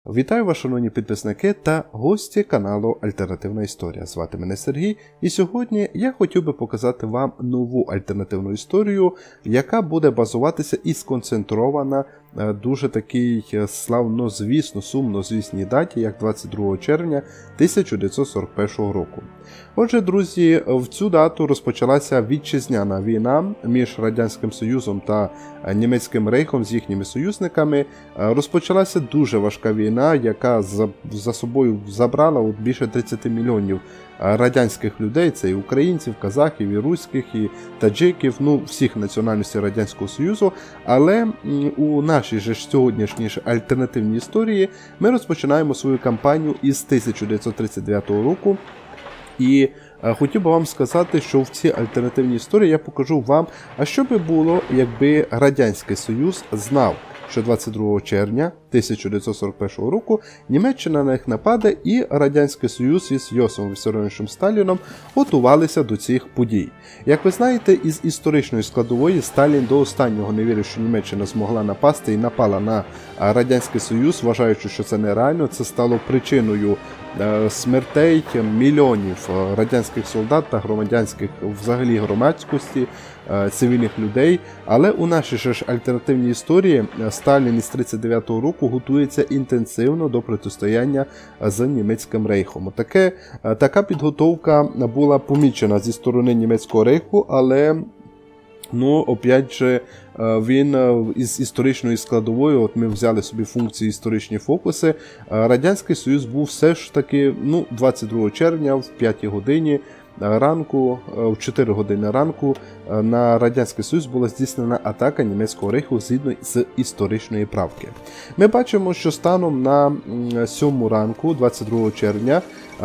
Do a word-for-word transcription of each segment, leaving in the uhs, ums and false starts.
Вітаю вас, шановні підписники та гості каналу Альтернативна Історія. Звати мене Сергій, і сьогодні я хотів би показати вам нову альтернативну історію, яка буде базуватися і сконцентрована на дуже такій славнозвісно, сумнозвісній даті, як двадцять другого червня тисяча дев'ятсот сорок першого року. Отже, друзі, в цю дату розпочалася вітчизняна війна між Радянським Союзом та Німецьким Рейхом з їхніми союзниками. Розпочалася дуже важка війна, яка за, за собою забрала от більше тридцяти мільйонів радянських людей, це і українців, казахів, і руських, і таджиків, ну всіх національностей Радянського Союзу. Але у нашій же сьогоднішній альтернативній історії ми розпочинаємо свою кампанію із тисяча дев'ятсот тридцять дев'ятого року. І е, хотів би вам сказати, що в цій альтернативній історії я покажу вам, а що би було, якби Радянський Союз знав, що двадцять другого червня тисяча дев'ятсот сорок першого року Німеччина на них нападе, і Радянський Союз із Йосифом Вісаріоновичем Сталіном готувалися до цих подій. Як ви знаєте, із історичної складової Сталін до останнього не вірив, що Німеччина змогла напасти і напала на Радянський Союз, вважаючи, що це нереально. Це стало причиною смертей мільйонів радянських солдат та громадянських взагалі громадськості, цивільних людей. Але у нашій ж альтернативній історії Сталін із тридцять дев'ятого року готується інтенсивно до протистояння з Німецьким Рейхом. Таке, така підготовка була помічена зі сторони Німецького Рейху, але ну, опять же, він із історичної складової, от ми взяли собі функції історичні фокуси, Радянський Союз був все ж таки, ну, двадцять другого червня в п'ятій годині ранку, в чотири години ранку на Радянський Союз була здійснена атака Німецького Рейху згідно з історичної правки. Ми бачимо, що станом на сьому ранку, двадцять другого червня,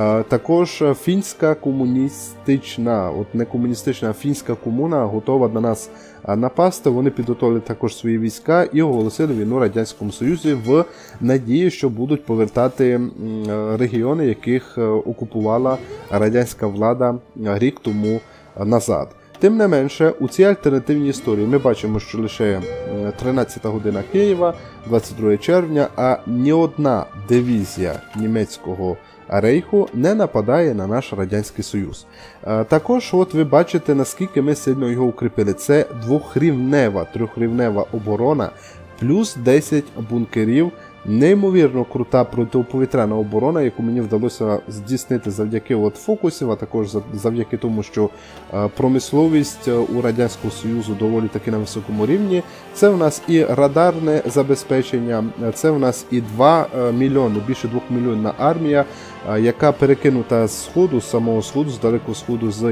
також фінська комуністична, от не комуністична, а фінська комуна готова на нас напасти. Вони підготовили також свої війська і оголосили війну Радянському Союзі в надії, що будуть повертати регіони, яких окупувала радянська влада рік тому назад. Тим не менше, у цій альтернативній історії ми бачимо, що лише тринадцята година Києва, двадцять другого червня, а ні одна дивізія німецького Рейху не нападає на наш Радянський Союз. Також от ви бачите, наскільки ми сильно його укріпили. Це двохрівнева, трьохрівнева оборона, плюс десять бункерів. Неймовірно крута протиповітряна оборона, яку мені вдалося здійснити завдяки от фокусів, а також завдяки тому, що промисловість у Радянського Союзу доволі таки на високому рівні. Це в нас і радарне забезпечення, це в нас і два мільйони, більше двох мільйонна армія, яка перекинута з сходу, з самого сходу, з далекого сходу, з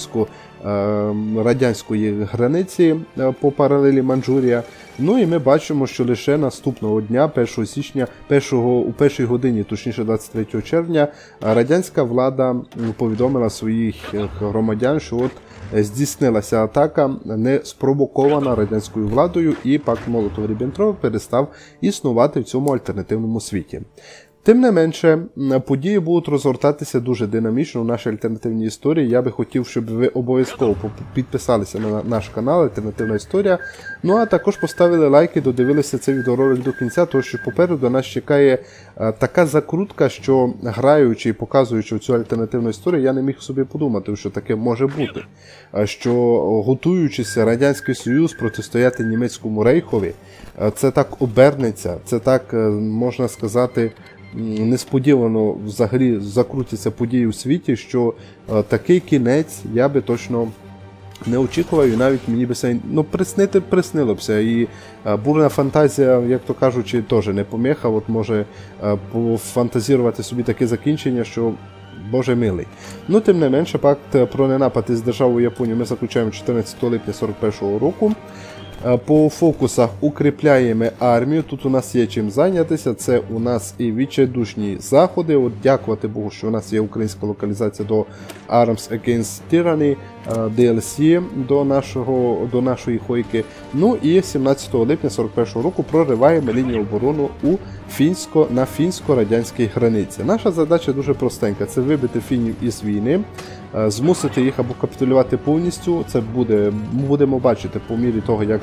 японсько-радянської границі по паралелі Манчжурія. Ну і ми бачимо, що лише наступного дня, першого січня, першого, у першій годині, точніше двадцять третього червня, радянська влада повідомила своїх громадян, що от здійснилася атака, не спровокована радянською владою, і пакт Молотова-Ріббентропа перестав існувати в цьому альтернативному світі. Тим не менше, події будуть розгортатися дуже динамічно в нашій альтернативній історії. Я би хотів, щоб ви обов'язково підписалися на наш канал Альтернативна Історія. Ну а також поставили лайки, додивилися цей відеоролик до кінця, тому що попереду нас чекає така закрутка, що граючи і показуючи цю альтернативну історію, я не міг собі подумати, що таке може бути. Що готуючися Радянський Союз протистояти Німецькому Рейхові, це так обернеться, це так, можна сказати, несподівано взагалі закрутяться події у світі, що е, такий кінець я би точно не очікував, і навіть мені би це, ну, приснити приснило бся. І е, бурна фантазія, як то кажучи, теж не поміха, от може е, пофантазірувати собі таке закінчення, що Боже милий. Ну, тим не менше, пакт про ненапад із державою Японію ми заключаємо чотирнадцятого липня сорок першого року. По фокусах укріпляємо армію, тут у нас є чим зайнятися, це у нас і відчайдушні заходи. От дякувати Богу, що у нас є українська локалізація до Arms Against Tyranny, ді ел сі до, нашого, до нашої хойки. Ну і сімнадцятого липня сорок першого року прориваємо лінію оборони у фінсько, на фінсько-радянській границі. Наша задача дуже простенька, це вибити фінів із війни, змусити їх або капітулювати повністю. Це буде, ми будемо бачити по мірі того, як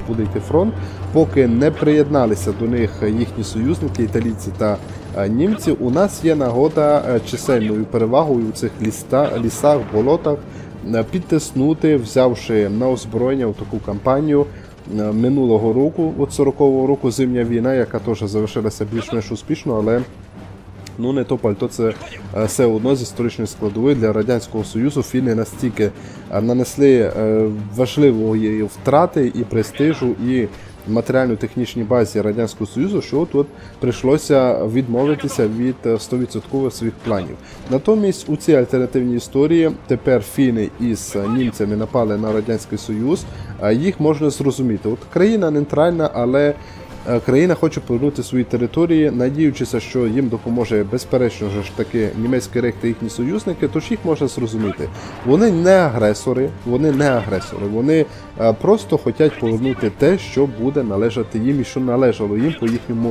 буде йти фронт, поки не приєдналися до них їхні союзники, італійці та німці, у нас є нагода чисельною перевагою у цих ліста, лісах, болотах підтиснути, взявши на озброєння в таку кампанію минулого року, от сорокового року, зимня війна, яка теж завершилася більш-менш успішно, але ну не то пальто, це все одно з історичної складової для Радянського Союзу. Фіни настільки нанесли важливої втрати і престижу, і матеріально-технічній базі Радянського Союзу, що от, от прийшлося відмовитися від сто відсотків своїх планів. Натомість у цій альтернативній історії тепер фіни із німцями напали на Радянський Союз, їх можна зрозуміти. От країна нейтральна, але країна хоче повернути свої території, надіючися, що їм допоможе, безперечно ж таки, німецький рейх та їхні союзники, тож їх можна зрозуміти. Вони не агресори, вони не агресори, вони просто хочуть повернути те, що буде належати їм і що належало їм по їхньому,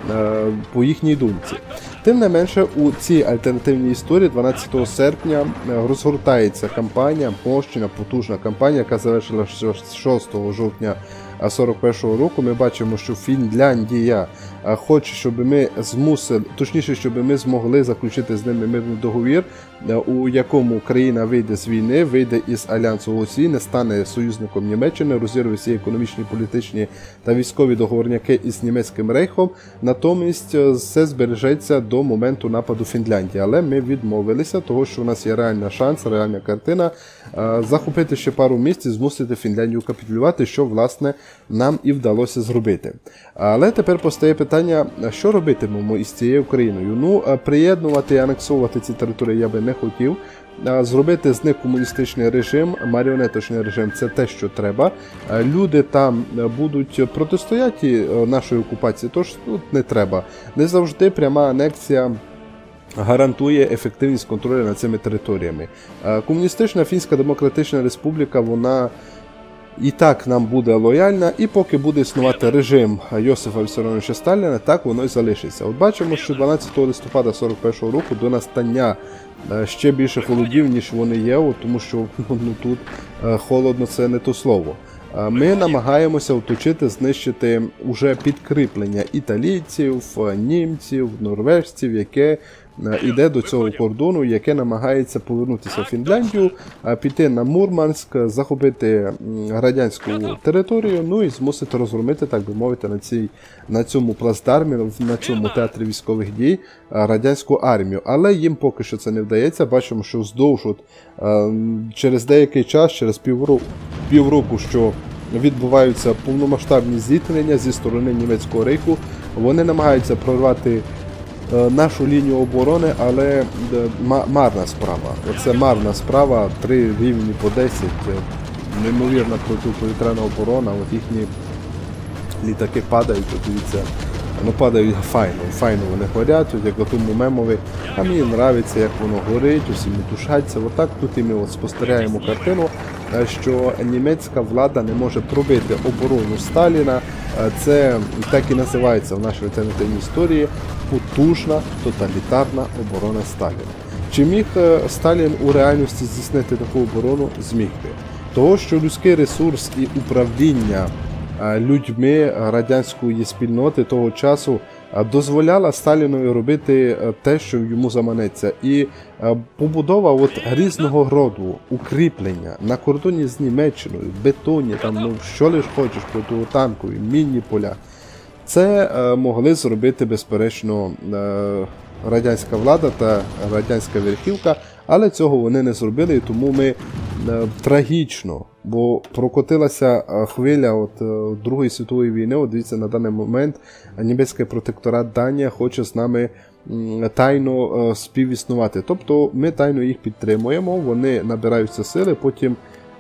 по їхній думці. Тим не менше, у цій альтернативній історії дванадцятого серпня розгортається кампанія, мощна, потужна кампанія, яка завершилася шостого жовтня сорок першого року. Ми бачимо, що Фінляндія хоче, щоб ми змусили, точніше, щоб ми змогли заключити з ними мирний договір, у якому країна вийде з війни, вийде із Альянсу ОСІ, не стане союзником Німеччини, розірве всі економічні, політичні та військові договорняки із німецьким рейхом. Натомість все збережеться до моменту нападу Фінляндії. Але ми відмовилися, того, що у нас є реальний шанс, реальна картина, захопити ще пару місць і змусити Фінляндію капітулювати, що, власне, нам і вдалося зробити. Але тепер постає питання, що робитимемо із цією Україною? Ну, приєднувати і анексувати ці території я би не хотів. Зробити з них комуністичний режим, маріонеточний режим – це те, що треба. Люди там будуть протистояти нашій окупації, тож тут не треба. Не завжди пряма анексія гарантує ефективність контролю над цими територіями. Комуністична Фінська Демократична Республіка, вона і так нам буде лояльна, і поки буде існувати режим Йосифа Вісаріоновича Сталіна, так воно і залишиться. От бачимо, що дванадцятого листопада сорок першого року до настання ще більше холодів, ніж вони є, от, тому що ну, тут холодно – це не то слово. Ми намагаємося оточити, знищити уже підкріплення італійців, німців, норвежців, яке йде до цього кордону, яке намагається повернутися в Фінляндію, піти на Мурманськ, захопити радянську територію, ну і змусити розгромити, так би мовити, на, цій, на цьому плацдармі, на цьому театрі військових дій радянську армію. Але їм поки що це не вдається. Бачимо, що вздовж от, через деякий час, через півроку, півроку, що відбуваються повномасштабні зіткнення зі сторони німецького рейху, вони намагаються прорвати нашу лінію оборони, але марна справа. Оце марна справа, три рівні по десять, неймовірна протиповітряна оборона, от їхні літаки падають, от дивіться, ну падають файно, файно вони горять, от як на тому мемові, а мені подобається, як воно горить, усі метушаться. Отак тут і ми от спостерігаємо картину, що німецька влада не може пробити оборону Сталіна. Це так і називається в нашій альтернативній історії потужна тоталітарна оборона Сталіна. Чи міг Сталін у реальності здійснити таку оборону? Зміг би. Того, що людський ресурс і управління людьми радянської спільноти того часу дозволяла Сталінові робити те, що йому заманеться. І побудова от різного роду укріплення на кордоні з Німеччиною, бетонні, там, ну, що лиш хочеш, протитанкові, мінні поля. Це е, могли зробити, безперечно, е, радянська влада та радянська верхівка, але цього вони не зробили, і тому ми е, трагічно, бо прокотилася хвиля от, е, Другої світової війни. От дивіться, на даний момент німецький протекторат Данія хоче з нами м, тайно е, співіснувати. Тобто ми тайно їх підтримуємо, вони набираються сили, потім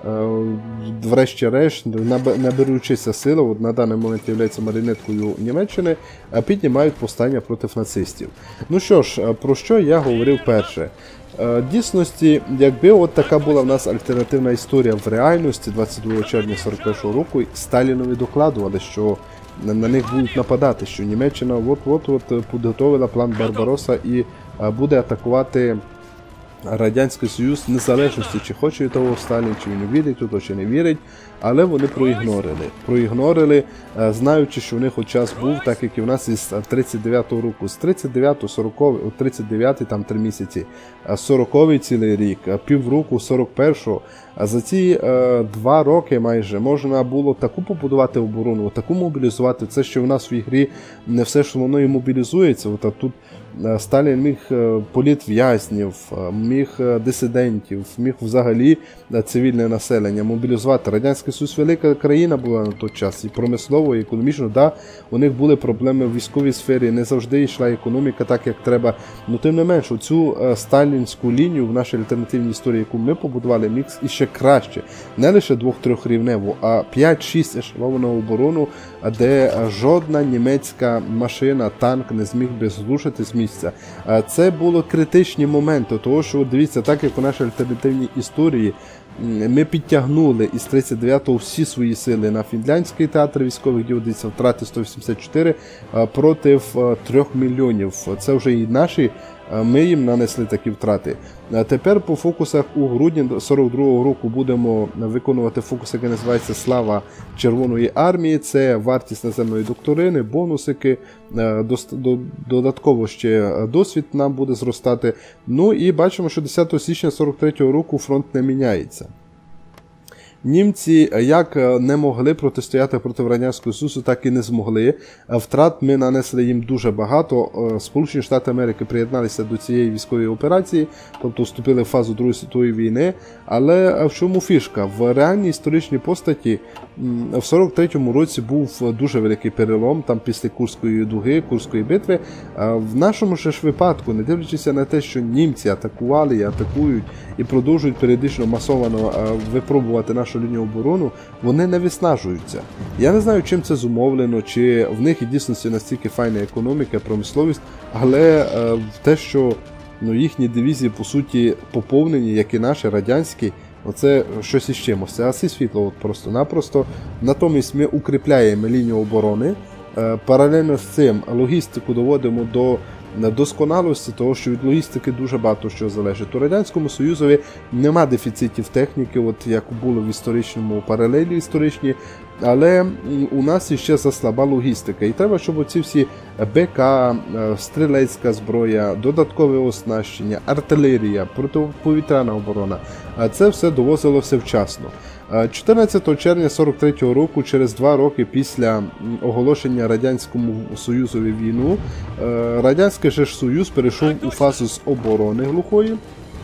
врешті-решт, наберучися сили, от на даний момент є маріонеткою Німеччини, піднімають повстання проти нацистів. Ну що ж, про що я говорив перше? В дійсності, якби от така була в нас альтернативна історія в реальності двадцять другого червня сорок першого року, Сталінові докладували, що на них будуть нападати, що Німеччина от-от підготовила план Барбаросса і буде атакувати Радянський Союз, незалежності, чи хоче того Сталін, чи він вірить у то, чи не вірить. але вони проігнорили. Проігнорили, знаючи, що у них от час був, так як і в нас із тридцять дев'ятого року. З тридцять дев'ятого, сорокового, тридцять дев'ятий там три місяці, сороковий цілий рік, півроку сорок першого. А за ці е, два роки майже можна було таку побудувати оборону, таку мобілізувати. Це що в нас в ігрі не все, що воно і мобілізується. От, а тут е, Сталін міг е, політв'язнів, е, міг е, дисидентів, міг взагалі е, цивільне населення мобілізувати. Радянський Союз велика країна була на той час, і промислово, і економічно. Да, у них були проблеми в військовій сфері, не завжди йшла економіка так, як треба. Ну, тим не менш, оцю е, сталінську лінію в нашій альтернативній історії, яку ми побудували, міг іще краще. Не лише двох-трьохрівневу, а п'ять-шість ешеловану оборону, де жодна німецька машина, танк не зміг би зрушити з місця. Це були критичні моменти, тому що, дивіться, так як у нашій альтернативній історії ми підтягнули із тридцять дев'ятого всі свої сили на фінляндський театр військових дій, дивіться, втрати сто вісімдесят чотири проти трьох мільйонів. Це вже і наші, ми їм нанесли такі втрати. Тепер по фокусах у грудні сорок другого року будемо виконувати фокус, який називається «Слава Червоної армії». Це вартість наземної доктрини, бонусики, додатково ще досвід нам буде зростати. Ну і бачимо, що десятого січня сорок третього року фронт не міняється. Німці як не могли протистояти проти Радянського Союзу, так і не змогли. Втрат ми нанесли їм дуже багато. Сполучені Штати Америки приєдналися до цієї військової операції, тобто вступили в фазу Другої світової війни. Але в чому фішка? В реальній історичній постаті в сорок третьому році був дуже великий перелом, там після Курської дуги, Курської битви. В нашому ж випадку, не дивлячись на те, що німці атакували і атакують і продовжують періодично масовано випробувати нашу лінію оборони, вони не виснажуються. Я не знаю, чим це зумовлено, чи в них і дійсно настільки файна економіка, промисловість, але е, те, що ну, їхні дивізії, по суті, поповнені, як і наші, радянські, оце щось із чимось. Це аси світло, от просто-напросто. Натомість ми укріпляємо лінію оборони, е, паралельно з цим логістику доводимо до досконалості, того, що від логістики дуже багато що залежить. У Радянському Союзові нема дефіцитів техніки, от як було в історичному паралелі історичній, але у нас іще заслаба логістика. І треба, щоб оці всі БК, стрілецька зброя, додаткове оснащення, артилерія, протиповітряна оборона, це все довозилося вчасно. чотирнадцятого червня сорок третього року, через два роки після оголошення Радянському Союзові війну, Радянський же Союз перейшов у фазу з оборони глухої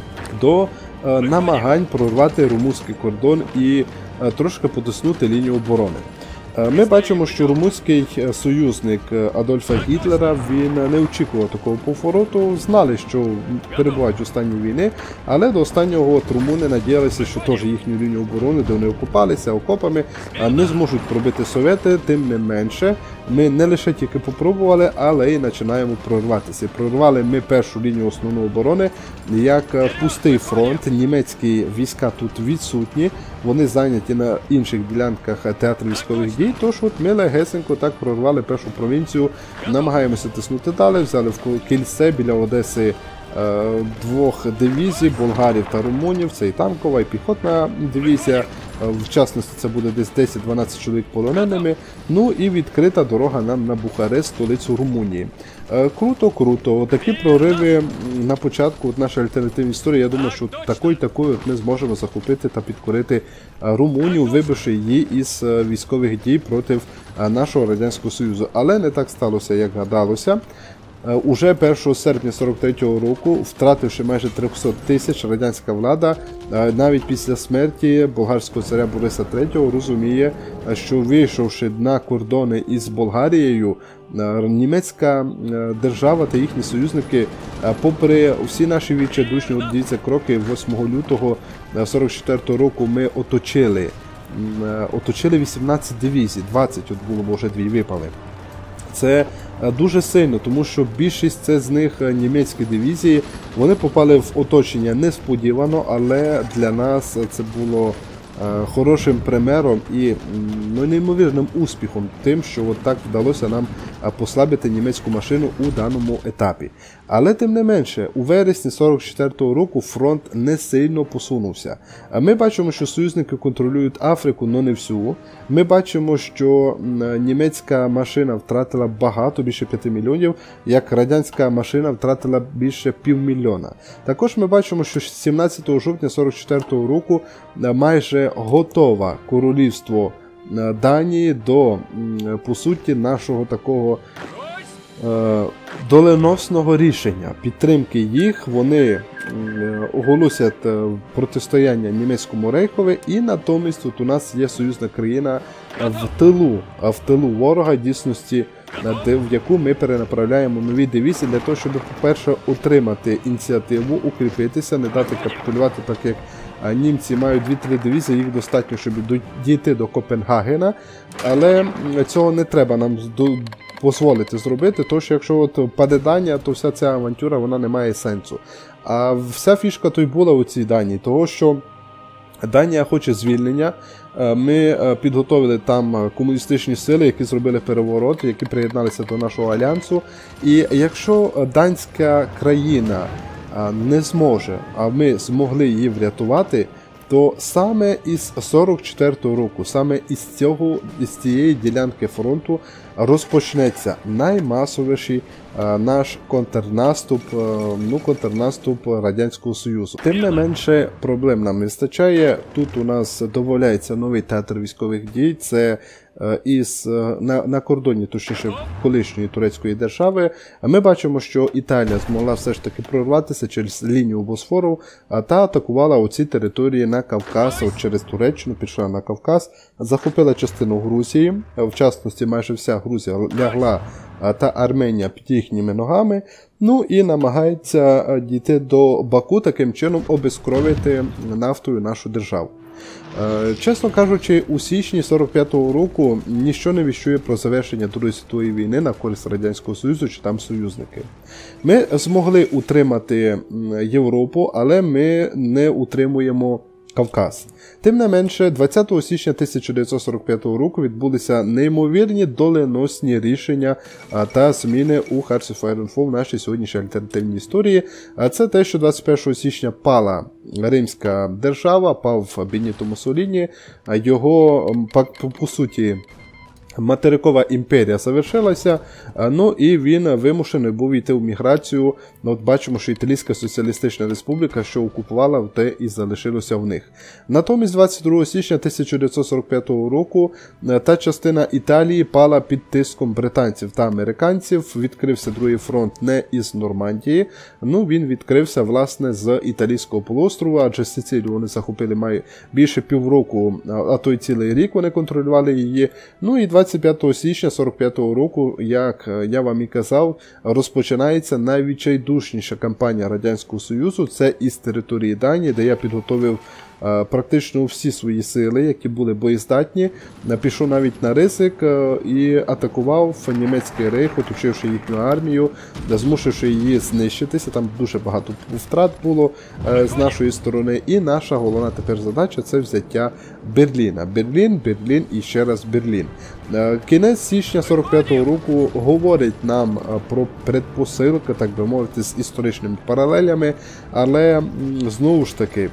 до намагань прорвати румунський кордон і трошки потиснути лінію оборони. Ми бачимо, що румунський союзник Адольфа Гітлера, він не очікував такого повороту, знали, що перебувають у стані війни, але до останнього от румуни надіялися, що теж їхню лінію оборони, де вони окупалися окопами, не зможуть пробити совєти, тим не менше. Ми не лише тільки попробували, але й починаємо прорватися. Прорвали ми першу лінію основної оборони, як пустий фронт, німецькі війська тут відсутні, вони зайняті на інших ділянках театру військових дій, тож от ми легесенько так прорвали першу провінцію, намагаємося тиснути далі, взяли в кільце біля Одеси двох дивізій, болгарів та румунів, це і танкова, і піхотна дивізія, в частності це буде десь десять-дванадцять чоловік полоненими, ну і відкрита дорога нам на Бухарест, столицю Румунії. Круто, круто, такі прориви на початку от нашої альтернативної історії, я думаю, що такою-такою ми зможемо захопити та підкорити Румунію, вибивши її із військових дій проти нашого Радянського Союзу. Але не так сталося, як гадалося. Уже першого серпня сорок третього року, втративши майже триста тисяч, радянська влада, навіть після смерті болгарського царя Бориса третього, розуміє, що вийшовши на кордони із Болгарією, німецька держава та їхні союзники, попри всі наші відчайдушні, от дивіться, кроки, восьмого лютого сорок четвертого року ми оточили, оточили вісімнадцять дивізій, двадцять от було, бо вже дві випали. Це дуже сильно, тому що більшість це з них німецькі дивізії, вони попали в оточення несподівано, але для нас це було хорошим примером і ну, неймовірним успіхом тим, що от так вдалося нам послабити німецьку машину у даному етапі. Але тим не менше, у вересні сорок четвертого року фронт не сильно посунувся. Ми бачимо, що союзники контролюють Африку, але не всю. Ми бачимо, що німецька машина втратила багато, більше п'яти мільйонів, як радянська машина втратила більше півмільйона. Також ми бачимо, що сімнадцятого жовтня сорок четвертого року майже готове королівство Данії до, по суті, нашого такого е, доленосного рішення. Підтримки їх, вони е, оголосять е, протистояння німецькому рейхові, і натомість тут у нас є союзна країна в тилу, а в тилу ворога, дійсності, в яку ми перенаправляємо нові дивізії для того, щоб, по-перше, отримати ініціативу, укріпитися, не дати капітулювати, так як німці мають дві-три дивізії, їх достатньо, щоб дійти до Копенгагена, але цього не треба нам дозволити зробити, тому що якщо от паде Данія, то вся ця авантюра, вона не має сенсу. А вся фішка то й була у цій Данії, того що Данія хоче звільнення. Ми підготовили там комуністичні сили, які зробили переворот, які приєдналися до нашого альянсу. І якщо данська країна не зможе, а ми змогли її врятувати, то саме із сорок четвертого року, саме із, цього, із цієї ділянки фронту розпочнеться наймасовіший а, наш контрнаступ, а, ну, контрнаступ Радянського Союзу. Тим не менше, проблем нам вистачає. Тут у нас доволяється новий театр військових дій, це а, із, а, на, на кордоні, точніше, колишньої турецької держави. А ми бачимо, що Італія змогла все ж таки прорватися через лінію Босфору а, та атакувала оці території на Кавказ, от через Туреччину пішла на Кавказ, захопила частину Грузії, в частності майже вся Грузія лягла та Арменія під їхніми ногами, ну і намагається дійти до Баку, таким чином обезкровити нафтою нашу державу. Чесно кажучи, у січні сорок п'ятого року ніщо не віщує про завершення Другої світової війни на користь Радянського Союзу чи там союзники. Ми змогли утримати Європу, але ми не утримуємо Кавказ. Тим не менше, двадцятого січня тисяча дев'ятсот сорок п'ятого року відбулися неймовірні доленосні рішення та зміни у Hearts of Iron IV в нашій сьогоднішній альтернативній історії. Це те, що двадцять першого січня пала Римська держава, пав Беніто Муссоліні, його, по, по суті, материкова імперія завершилася, ну і він вимушений був йти в міграцію. От бачимо, що Італійська соціалістична республіка, що окупувала, те і залишилося в них. Натомість двадцять другого січня тисяча дев'ятсот сорок п'ятого року та частина Італії пала під тиском британців та американців. Відкрився другий фронт не із Нормандії, ну він відкрився, власне, з Італійського полуострову, адже Сицилію вони захопили має більше півроку, а то й цілий рік вони контролювали її. Ну і двадцять п'ятого січня сорок п'ятого року, як я вам і казав, розпочинається найвідчайдушніша кампанія Радянського Союзу. Це із території Данії, де я підготовив е, практично всі свої сили, які були боєздатні. Пішов навіть на ризик е, і атакував німецький рейх, оточивши їхню армію, змусивши її знищитися. Там дуже багато втрат було е, з нашої сторони. І наша головна тепер задача – це взяття Берліна. Берлін, Берлін і ще раз Берлін. Кінець січня сорок п'ятого року говорить нам про предпосилки, так би мовити, з історичними паралелями, але знову ж таки,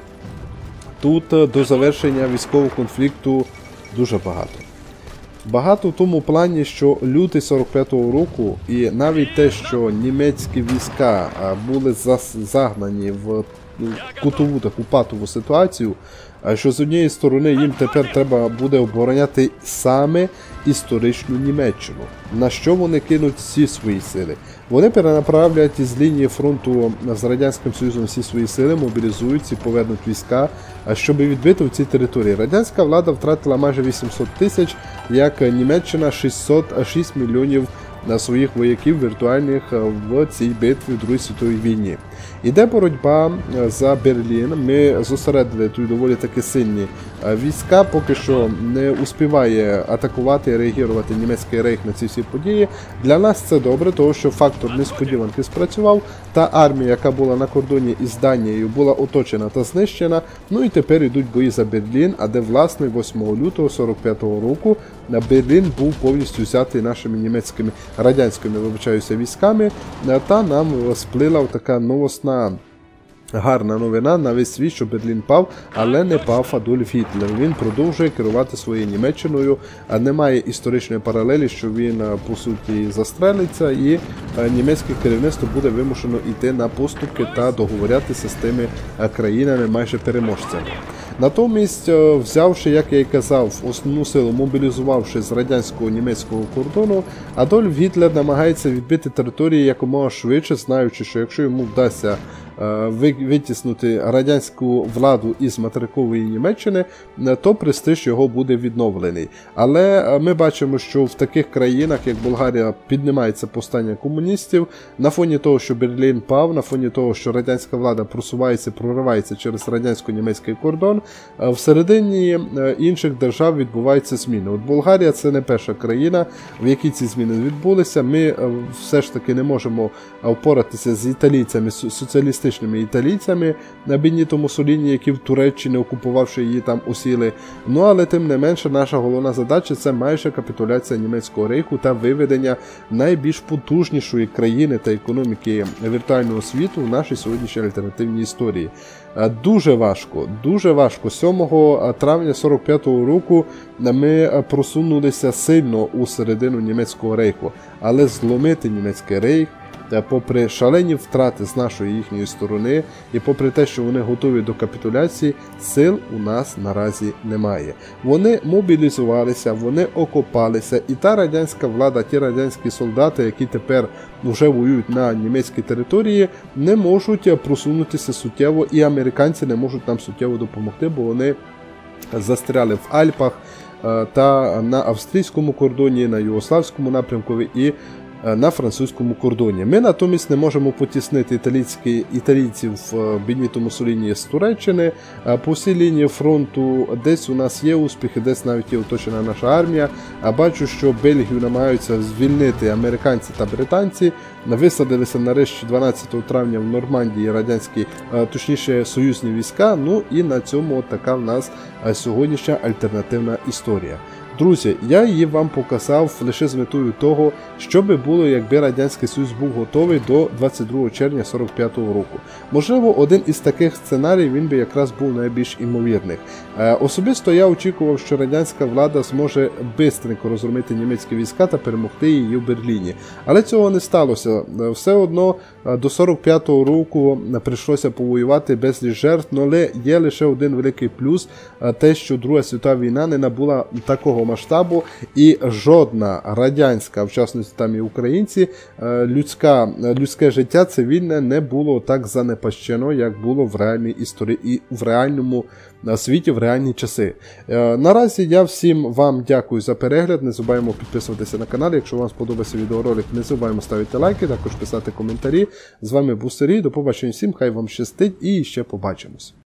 тут до завершення військового конфлікту дуже багато. Багато в тому плані, що лютий сорок п'ятого року і навіть те, що німецькі війська були загнані в кутову таку патову ситуацію, що з однієї сторони їм тепер треба буде обороняти саме історичну Німеччину. На що вони кинуть всі свої сили? Вони перенаправлять із лінії фронту з Радянським Союзом всі свої сили, мобілізують і повернуть війська, щоб відбити в цій території. Радянська влада втратила майже вісімсот тисяч, як Німеччина шістсот шість мільйонів своїх вояків віртуальних в цій битві в Другій світовій війні. Іде боротьба за Берлін. Ми зосередили тут доволі таки сильні війська, поки що не успіває атакувати і реагувати німецький рейх на ці всі події. Для нас це добре, тому що фактор несподіванки спрацював. Та армія, яка була на кордоні із Данією, була оточена та знищена. Ну і тепер йдуть бої за Берлін, а де, власне, восьмого лютого сорок п'ятого року Берлін був повністю взятий нашими німецькими, радянськими, вибачаюся, військами, та нам сплила така новосна гарна новина на весь світ, що Берлін пав, але не пав Адольф Гітлер. Він продовжує керувати своєю Німеччиною, а немає історичної паралелі, що він, по суті, застрелиться, і німецьке керівництво буде вимушено йти на поступки та договорятися з тими країнами майже переможцями. Натомість, взявши, як я і казав, основну силу, мобілізувавши з радянського німецького кордону, Адольф Гітлер намагається відбити території якомога швидше, знаючи, що якщо йому вдасться витіснути радянську владу із материкової Німеччини, то престиж його буде відновлений. Але ми бачимо, що в таких країнах, як Болгарія, піднімається повстання комуністів, на фоні того, що Берлін пав, на фоні того, що радянська влада просувається, проривається через радянсько-німецький кордон, всередині інших держав відбуваються зміни. От Болгарія – це не перша країна, в якій ці зміни відбулися. Ми все ж таки не можемо впоратися з італійцями, соціалістичними італійцями на Беніто Муссоліні, які в Туреччині, окупувавши її, там осіли. Ну, але тим не менше, наша головна задача – це майже капітуляція німецького рейху та виведення найбільш потужнішої країни та економіки віртуального світу в нашій сьогоднішній альтернативній історії. Дуже важко, дуже важко. сьомого травня сорок п'ятого року ми просунулися сильно у середину німецького рейху, але зломити німецький рейх, попри шалені втрати з нашої їхньої сторони і попри те, що вони готові до капітуляції, сил у нас наразі немає. Вони мобілізувалися, вони окопалися, і та радянська влада, ті радянські солдати, які тепер вже воюють на німецькій території, не можуть просунутися суттєво, і американці не можуть нам суттєво допомогти, бо вони застряли в Альпах та на австрійському кордоні, на югославському напрямку і на французькому кордоні. Ми натомість не можемо потіснити італійські, італійців в Беніто Муссоліні з Туреччини. По всій лінії фронту десь у нас є успіхи, десь навіть є оточена наша армія. А бачу, що Бельгію намагаються звільнити американці та британці. Висадилися нарешті дванадцятого травня в Нормандії радянські, точніше, союзні війська. Ну і на цьому от така в нас сьогоднішня альтернативна історія. Друзі, я її вам показав лише з метою того, що би було, якби Радянський Союз був готовий до двадцять другого червня сорок п'ятого року. Можливо, один із таких сценаріїв він би якраз був найбільш імовірних. Е, особисто я очікував, що радянська влада зможе бистренько розгромити німецькі війська та перемогти її в Берліні. Але цього не сталося. Все одно до сорок п'ятого року прийшлося повоювати безліч жертв, але є лише один великий плюс – те, що Друга світова війна не набула такого масштабу, і жодна радянська, в частності там і українці, людська, людське життя цивільне не було так занепащено, як було в реальній історії і в реальному світі, в реальні часи. Наразі я всім вам дякую за перегляд, не забуваємо підписуватися на канал, якщо вам сподобався відеоролик, не забуваємо ставити лайки, також писати коментарі. З вами був Сергій, до побачення всім, хай вам щастить і ще побачимось.